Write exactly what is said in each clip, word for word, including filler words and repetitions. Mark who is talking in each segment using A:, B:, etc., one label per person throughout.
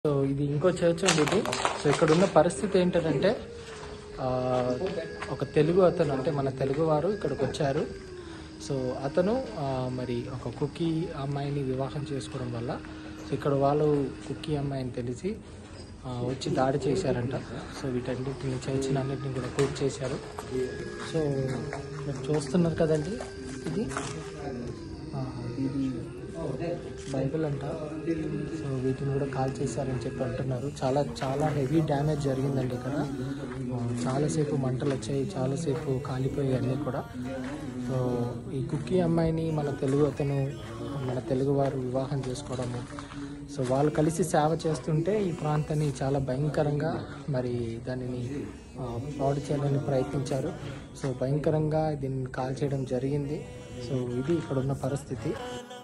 A: So ఇది ఇంకో church అండి ఇది. సో ఇక్కడ ఉన్న పరిస్థితి ఏంటంటే ఒక తెలుగు అతను అంటే మన తెలుగు వారు ఇక్కడికి వచ్చారు. సో అతను మరి ఒక కుక్కీ అమ్మాయిని వివాహం చేసుకోవడం వల్ల సో ఇక్కడ వాళ్ళు కుక్కీ అమ్మాయిని తెలిసి వచ్చి దాడి చేశారంట. సో వీటన్నిటిని చర్చిని అన్నింటిని కూడా పూర్తి చేశారు. సో మీరు చూస్తున్నారు కదండి, ఇది ఇది బైబిల్ అంట. సో వీటిని కూడా కాల్ చేశారని చెప్పి అంటున్నారు. చాలా చాలా హెవీ డ్యామేజ్ జరిగిందండి ఇక్కడ. చాలాసేపు మంటలు వచ్చాయి, చాలాసేపు కాలిపోయాయి అన్నీ కూడా. సో ఈ కుక్కీ అమ్మాయిని మన తెలుగు అతను మన తెలుగు వారు వివాహం చేసుకోవడము, సో వాళ్ళు కలిసి సేవ చేస్తుంటే ఈ ప్రాంతాన్ని చాలా భయంకరంగా మరి దానిని పాడు చేయాలని ప్రయత్నించారు. సో భయంకరంగా దీన్ని కాల్ చేయడం జరిగింది. సో ఇది ఇక్కడ ఉన్న పరిస్థితి.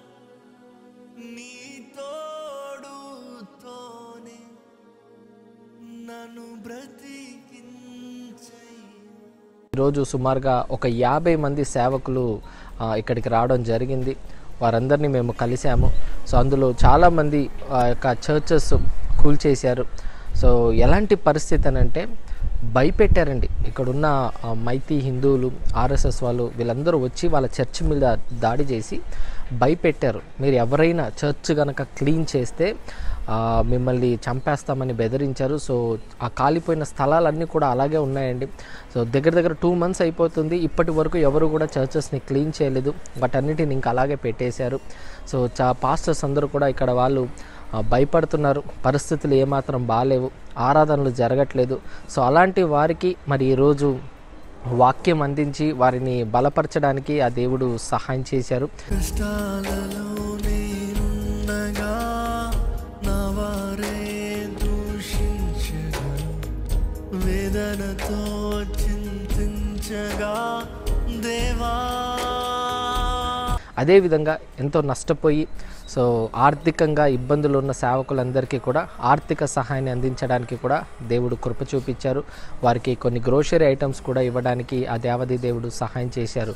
A: ఈరోజు సుమారుగా ఒక యాభై మంది సేవకులు ఇక్కడికి రావడం జరిగింది. వారందరినీ మేము కలిసాము. సో అందులో చాలామంది ఆ యొక్క చర్చెస్ కూల్చేశారు. సో ఎలాంటి పరిస్థితి అని అంటే భయపెట్టారండి. ఇక్కడున్న మైతీ హిందువులు, ఆర్ఎస్ఎస్ వాళ్ళు వీళ్ళందరూ వచ్చి వాళ్ళ చర్చ్ మీద దాడి చేసి భయపెట్టారు. మీరు ఎవరైనా చర్చ్ కనుక క్లీన్ చేస్తే మిమ్మల్ని చంపేస్తామని బెదిరించారు. సో ఆ కాలిపోయిన స్థలాలన్నీ కూడా అలాగే ఉన్నాయండి. సో దగ్గర దగ్గర టూ మంత్స్ అయిపోతుంది. ఇప్పటి వరకు ఎవరు కూడా చర్చెస్ని క్లీన్ చేయలేదు. వాటన్నిటిని ఇంకా అలాగే పెట్టేశారు. సో చా పాస్టర్స్ అందరూ కూడా ఇక్కడ వాళ్ళు భయపడుతున్నారు. పరిస్థితులు ఏమాత్రం బాగాలేవు, ఆరాధనలు జరగట్లేదు. సో అలాంటి వారికి మరి ఈరోజు వాక్యం అందించి వారిని బలపరచడానికి ఆ దేవుడు సహాయం చేశారు. వేదనతో చింతించగా దేవా, అదేవిధంగా ఎంతో నష్టపోయి సో ఆర్థికంగా ఇబ్బందులు ఉన్న సేవకులందరికీ కూడా ఆర్థిక సహాయాన్ని అందించడానికి కూడా దేవుడు కృప చూపించారు. వారికి కొన్ని గ్రోసరీ ఐటమ్స్ కూడా ఇవ్వడానికి ఆ దేవాది దేవుడు సహాయం చేశారు.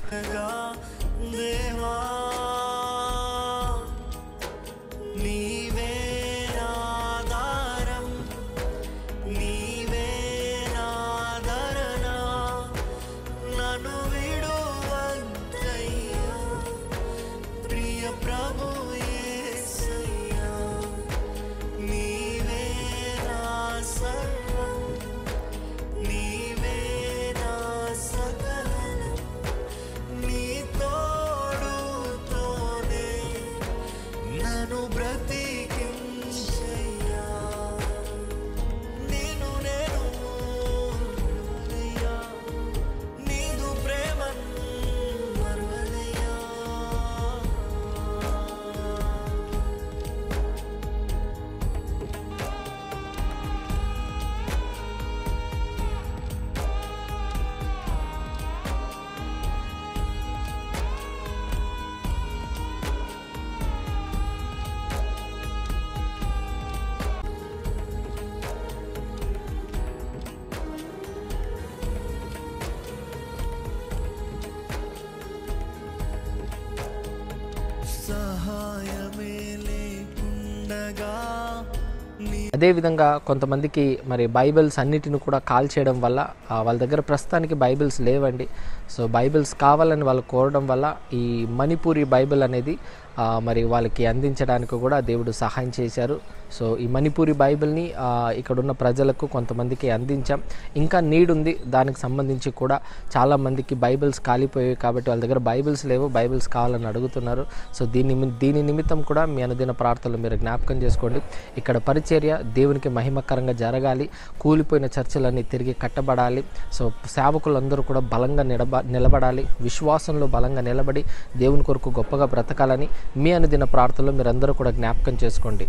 A: అదేవిధంగా కొంతమందికి మరి బైబిల్స్ అన్నిటిని కూడా కాల్ చేయడం వల్ల వాళ్ళ దగ్గర ప్రస్తుతానికి బైబిల్స్ లేవండి. సో బైబిల్స్ కావాలని వాళ్ళు కోరడం వల్ల ఈ మణిపూరి బైబిల్ అనేది మరి వాళ్ళకి అందించడానికి కూడా దేవుడు సహాయం చేశారు. సో ఈ మణిపూరి బైబిల్ని ఇక్కడున్న ప్రజలకు కొంతమందికి అందించాం. ఇంకా నీడ్ ఉంది, దానికి సంబంధించి కూడా చాలామందికి బైబిల్స్ కాలిపోయాయి కాబట్టి వాళ్ళ దగ్గర బైబిల్స్ లేవు, బైబిల్స్ కావాలని అడుగుతున్నారు. సో దీని దీని నిమిత్తం కూడా మీ అనుదిన ప్రార్థనలు మీరు జ్ఞాపకం చేసుకోండి. ఇక్కడ పరిచర్య దేవునికి మహిమకరంగా జరగాలి, కూలిపోయిన చర్చలన్నీ తిరిగి కట్టబడాలి. సో సేవకులందరూ కూడా బలంగా నిలబ నిలబడాలి విశ్వాసంలో బలంగా నిలబడి దేవుని కొరకు గొప్పగా బ్రతకాలని మీ అనుదిన ప్రార్థనలో మీరందరూ కూడా జ్ఞాపకం చేసుకోండి.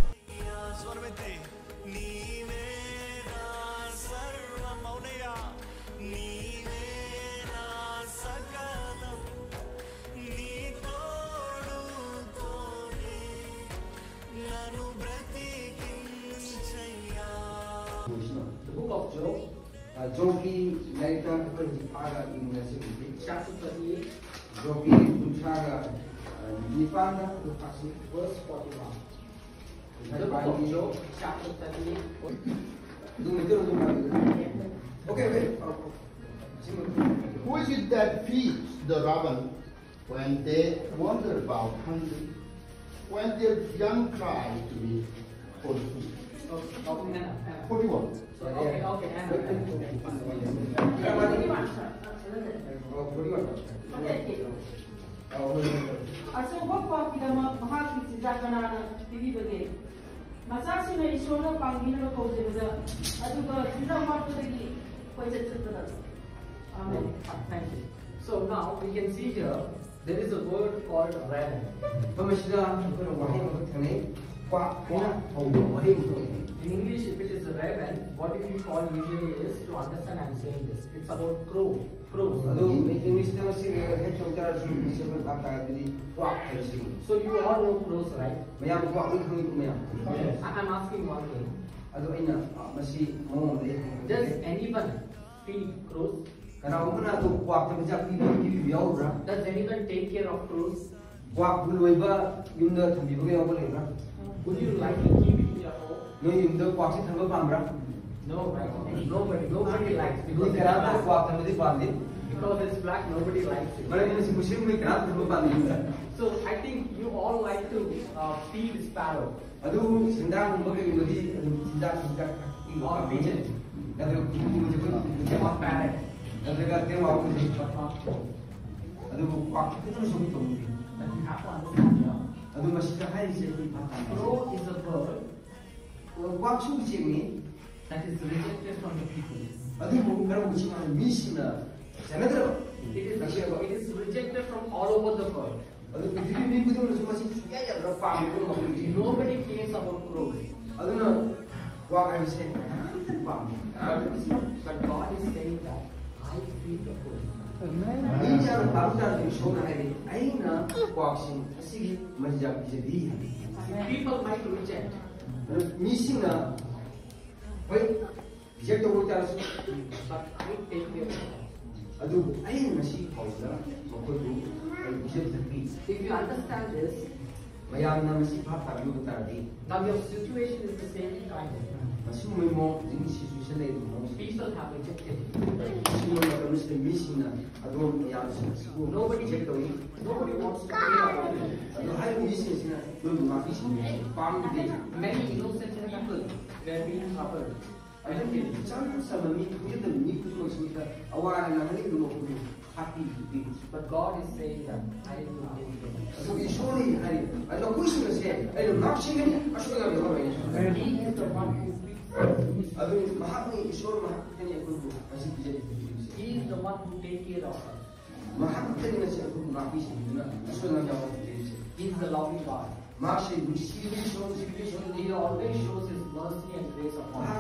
B: The book of Job, uh, Jogi later aga university. Chapter thirty-eight, Jogi Uchaga Nipanda Upasi, verse forty-one. The book of Job, chapter thirty. Okay, wait.
C: Who is it that feeds the raven when they wander about hungry, when their young cry to be for food? forty-one.
B: Okay, okay,
D: अशोभा पाकिदमा महाकी चिजाकनाना पिबीबगे मसासिना ईश्वरना पांगिना कौजेबदा अदुगा चिजा मार्पदगी पैचचतदा आमेन.
A: Thank you. So now we can see here there is a word called raven. In English, if it is a raven, what if we call usually is to understand I'm saying this. It's about crow. Crows. So you all know crows, right? Yes. I'm asking one thing. Does anyone feed crows? Does anyone take care of crows? Would you like to keep it in your home? No, right? Nobody, nobody likes it because it's black. Because it's black, nobody likes it. So I think you all like to uh, feed sparrow or pigeon or parrot. But you have to understand here. Crow is a bird that is rejected from the people. It is, it is rejected from all over the world. Nobody cares about crows. But, but God is saying that I feed the crows. People might reject. But I take care of them. If you understand this, now your situation is the same kind. People have rejected you. Nobody, nobody wants to care about you. Many innocent people were being troubled. But God is saying that I will take care. He is the one who He is the one who takes care of us. He is the loving God. He always shows His mercy and grace upon us.